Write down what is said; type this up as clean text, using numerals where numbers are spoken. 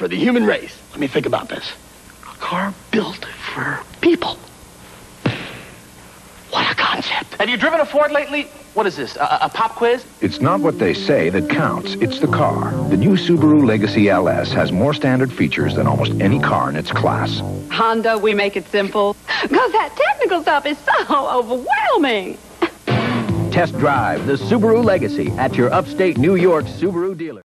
for the human race. Let me think about this. A car built for people. What a concept. Have you driven a Ford lately? What is this, a pop quiz? It's not what they say that counts, it's the car. The new Subaru Legacy LS has more standard features than almost any car in its class. Honda, we make it simple. Because that technical stuff is so overwhelming. Test drive the Subaru Legacy at your upstate New York Subaru dealer.